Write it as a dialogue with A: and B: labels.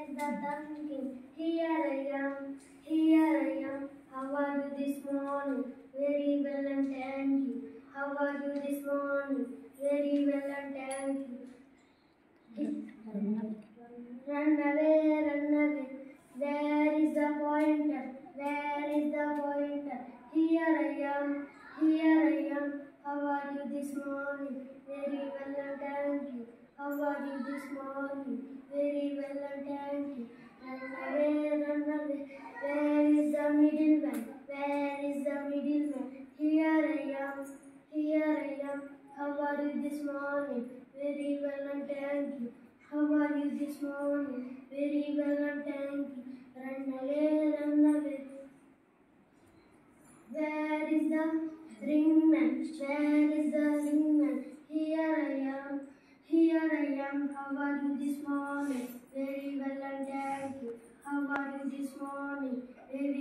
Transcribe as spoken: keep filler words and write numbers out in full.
A: is the thinking? Here I am, here I am. How are you this morning? Very well and thank you. How are you this morning? Very well and thank you. Run away, run away. Where is the pointer? Where is the pointer? Here I am, here I am. How are you this morning? Very well and thank you. How are you this morning? Very well and thank you. Run away, run away. Where is the middleman? Where is the middleman? Here I am, here I am. How are you this morning? Very well and thank you. How are you this morning? Very well and thank you. Run away, run away. Where is the ringman? Where is the ringman? Here I am, here I am. How are you this morning? Very well and thank you. How are you this morning? Very